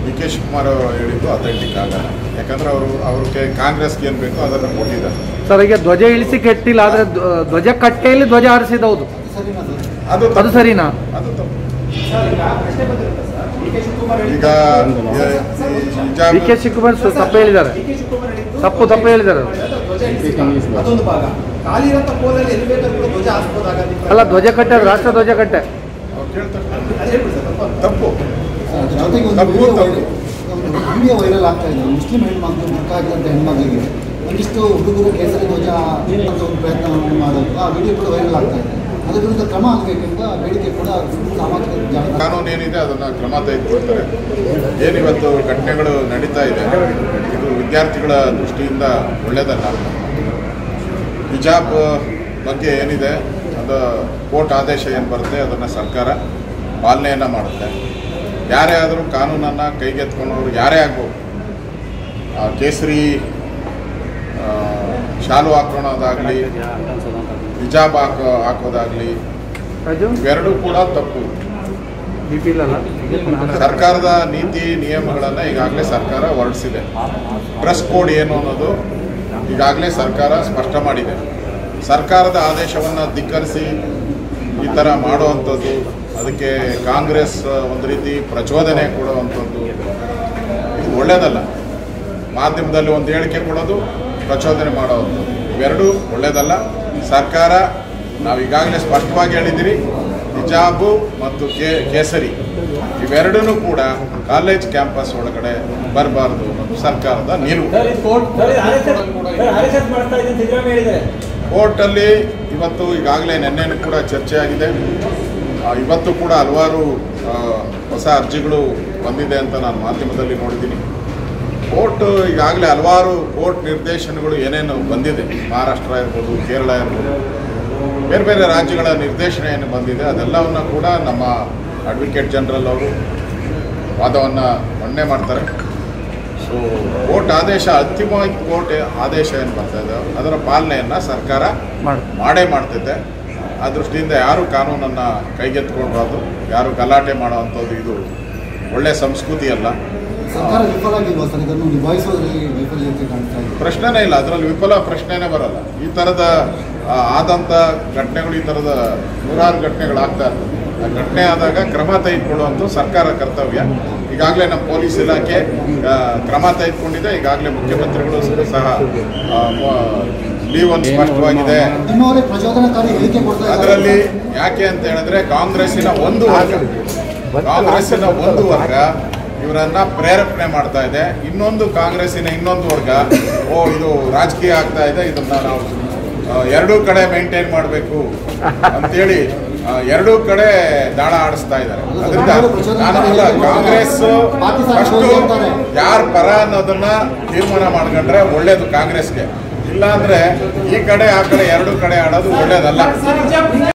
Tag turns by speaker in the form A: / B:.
A: D K Shivakumar ಹೇಳಿದ್ದು authentic ಆಗಲ್ಲ. ಯಾಕಂದ್ರೆ ಅವ್ರಿಗೆ ಕಾಂಗ್ರೆಸ್ಗೆ ಏನು ಬೇಕೋ ಅದನ್ನು ಕೊಟ್ಟಿದ್ದಾರೆ.
B: ಸರ್, ಈಗ ಧ್ವಜ ಇಳಿಸಿ ಕೆಟ್ಟಿಲ್ಲ, ಆದರೆ ಧ್ವಜ ಕಟ್ಟೆಯಲ್ಲಿ ಧ್ವಜ ಹಾರಿಸಿದೌದು, ಅದು ಸರಿನಾ? ಅದು ತಪ್ಪು. ಈಗ ಡಿ ಕೆ ಶಿವಕುಮಾರ್ ತಪ್ಪು ಹೇಳಿದ್ದಾರೆ, ತಪ್ಪು ಹೇಳಿದ್ದಾರೆ. ಅಲ್ಲ, ಧ್ವಜ ಕಟ್ಟೆ ರಾಷ್ಟ್ರ ಧ್ವಜ ಕಟ್ಟೆ
A: ತಪ್ಪು.
C: ವಿಡಿಯೋ ವೈರಲ್ ಆಗ್ತಾ ಇದೆ. ಮುಸ್ಲಿಂ ಹೆಣ್ಮಕ್ಳು ಮಕ್ಕಾಗಿದ್ದಂಥ ಹೆಣ್ಮಕ್ಳಿಗೆ ಒಂದಿಷ್ಟು ಹುಡುಗರು ಕೇಸರಿ ಧ್ವಜ ಒಂದು ಪ್ರಯತ್ನವನ್ನು ಮಾಡೋದು, ಆ ವಿಡಿಯೋ ಕೂಡ ವೈರಲ್ ಆಗ್ತಾ ಇದೆ. ಅದರ ವಿರುದ್ಧ ಕ್ರಮ ಆಗಬೇಕೆಂಬ ಬೇಡಿಕೆ ಕೂಡ ಸಾಮಾಜಿಕ ಜಾಲತಾಣ
A: ಕಾನೂನು ಏನಿದೆ ಅದನ್ನು ಕ್ರಮ ತೆಗೆದುಕೊಳ್ತಾರೆ. ಏನಿವತ್ತು ಘಟನೆಗಳು ನಡೀತಾ ಇದೆ ಇದು ವಿದ್ಯಾರ್ಥಿಗಳ ದೃಷ್ಟಿಯಿಂದ ಒಳ್ಳೆಯದಲ್ಲ. ಹಿಜಾಬ್ ಬಗ್ಗೆ ಏನಿದೆ ಅದು ಕೋರ್ಟ್ ಆದೇಶ ಏನು ಬರುತ್ತೆ ಅದನ್ನು ಸರ್ಕಾರ ಪಾಲನೆಯನ್ನು ಮಾಡುತ್ತೆ. ಯಾರೇ ಆದರೂ ಕಾನೂನನ್ನು ಕೈಗೆತ್ಕೊಂಡವರು ಯಾರೇ ಆಗ್ಬೋದು, ಕೇಸರಿ ಶಾಲು ಹಾಕೋಣದಾಗಲಿ ಹಿಜಾಬ್ ಹಾಕೋದಾಗಲಿ ಇವೆರಡೂ ಕೂಡ ತಪ್ಪು. ಸರ್ಕಾರದ ನೀತಿ ನಿಯಮಗಳನ್ನು ಈಗಾಗಲೇ ಸರ್ಕಾರ ಹೊರಡಿಸಿದೆ. ಡ್ರೆಸ್ ಕೋಡ್ ಏನು ಅನ್ನೋದು ಈಗಾಗಲೇ ಸರ್ಕಾರ ಸ್ಪಷ್ಟ ಮಾಡಿದೆ. ಸರ್ಕಾರದ ಆದೇಶವನ್ನು ಧಿಕ್ಕರಿಸಿ ಈ ಥರ ಮಾಡುವಂಥದ್ದು, ಅದಕ್ಕೆ ಕಾಂಗ್ರೆಸ್ ಒಂದು ರೀತಿ ಪ್ರಚೋದನೆ ಕೊಡುವಂಥದ್ದು ಇದು ಒಳ್ಳೆಯದಲ್ಲ. ಮಾಧ್ಯಮದಲ್ಲಿ ಒಂದು ಹೇಳಿಕೆ ಕೊಡೋದು, ಪ್ರಚೋದನೆ ಮಾಡೋವಂಥದ್ದು ಇವೆರಡೂ ಒಳ್ಳೆಯದಲ್ಲ. ಸರ್ಕಾರ ನಾವು ಈಗಾಗಲೇ ಸ್ಪಷ್ಟವಾಗಿ ಹೇಳಿದ್ದೀರಿ, ಹಿಜಾಬು ಮತ್ತು ಕೇಸರಿ ಇವೆರಡೂ ಕೂಡ ಕಾಲೇಜ್ ಕ್ಯಾಂಪಸ್ ಒಳಗಡೆ ಬರಬಾರ್ದು ಅನ್ನೋದು ಸರ್ಕಾರದ ನಿಲುವು. ಕೋರ್ಟಲ್ಲಿ ಇವತ್ತು ಈಗಾಗಲೇ ನಿನ್ನೆನೂ ಕೂಡ ಚರ್ಚೆ ಆಗಿದೆ. ಇವತ್ತು ಕೂಡ ಹಲವಾರು ಹೊಸ ಅರ್ಜಿಗಳು ಬಂದಿದೆ ಅಂತ ನಾನು ಮಾಧ್ಯಮದಲ್ಲಿ ನೋಡಿದ್ದೀನಿ. ಕೋರ್ಟ್ ಈಗಾಗಲೇ ಹಲವಾರು ಕೋರ್ಟ್ ನಿರ್ದೇಶನಗಳು ಏನೇನು ಬಂದಿದೆ, ಮಹಾರಾಷ್ಟ್ರ ಇರ್ಬೋದು, ಕೇರಳ ಇರ್ಬೋದು, ಬೇರೆ ಬೇರೆ ರಾಜ್ಯಗಳ ನಿರ್ದೇಶನ ಏನು ಬಂದಿದೆ ಅದೆಲ್ಲವನ್ನು ಕೂಡ ನಮ್ಮ ಅಡ್ವೊಕೇಟ್ ಜನರಲ್ ಅವರು ವಾದವನ್ನು ಮಂಡನೆ ಮಾಡ್ತಾರೆ. ಸೊ ಕೋರ್ಟ್ ಆದೇಶ, ಅಂತಿಮವಾಗಿ ಕೋರ್ಟ್ ಆದೇಶ ಏನು ಬರ್ತಾ ಇದೆ ಅದರ ಪಾಲನೆಯನ್ನು ಸರ್ಕಾರ ಮಾಡೇ ಮಾಡ್ತೈತೆ. ಆ ದೃಷ್ಟಿಯಿಂದ ಯಾರು ಕಾನೂನನ್ನು ಕೈಗೆತ್ಕೊಳ್ಬಾರ್ದು, ಯಾರು ಗಲಾಟೆ ಮಾಡೋವಂಥದ್ದು ಇದು ಒಳ್ಳೆಯ ಸಂಸ್ಕೃತಿ ಅಲ್ಲ. ಪ್ರಶ್ನೆನೇ ಇಲ್ಲ, ಅದರಲ್ಲಿ ವಿಫಲ ಪ್ರಶ್ನೆನೇ ಬರಲ್ಲ. ಈ ಥರದ ಆದಂಥ ಘಟನೆಗಳು, ಈ ಥರದ ನೂರಾರು ಘಟನೆಗಳಾಗ್ತಾ ಇರ್ತದೆ. ಆ ಘಟನೆ ಆದಾಗ ಕ್ರಮ ತೆಗೆದುಕೊಳ್ಳುವಂಥ ಸರ್ಕಾರ ಕರ್ತವ್ಯ. ಈಗಾಗಲೇ ನಮ್ಮ ಪೊಲೀಸ್ ಇಲಾಖೆ ಕ್ರಮ ತೆಗೆದುಕೊಂಡಿದೆ. ಈಗಾಗಲೇ ಮುಖ್ಯಮಂತ್ರಿಗಳು ಸಹ ಲೀವ್ ಸ್ಪಷ್ಟವಾಗಿದೆ. ಅದರಲ್ಲಿ ಯಾಕೆ ಅಂತ ಹೇಳಿದ್ರೆ ಕಾಂಗ್ರೆಸ್ಸಿನ ಒಂದು ವರ್ಗ ಇವರನ್ನ ಪ್ರೇರೇಪಣೆ ಮಾಡ್ತಾ ಇದೆ. ಇನ್ನೊಂದು ಕಾಂಗ್ರೆಸ್ಸಿನ ಇನ್ನೊಂದು ವರ್ಗ ಇದು ರಾಜಕೀಯ ಆಗ್ತಾ ಇದೆ, ಇದನ್ನ ನಾವು ಎರಡೂ ಕಡೆ ಮೇಂಟೈನ್ ಮಾಡಬೇಕು ಅಂತೇಳಿ ಎರಡೂ ಕಡೆ ದಾಳ ಆಡಿಸ್ತಾ ಇದ್ದಾರೆ. ಅದರಿಂದ ಕಾಂಗ್ರೆಸ್ ಅಷ್ಟು ಯಾರ ಪರ ಅನ್ನೋದನ್ನ ತೀರ್ಮಾನ ಮಾಡ್ಕೊಂಡ್ರೆ ಒಳ್ಳೇದು ಕಾಂಗ್ರೆಸ್ಗೆ. ಇಲ್ಲಾಂದ್ರೆ ಈ ಕಡೆ ಆ ಕಡೆ ಎರಡೂ ಕಡೆ ಆಡೋದು ಒಳ್ಳೇದಲ್ಲ.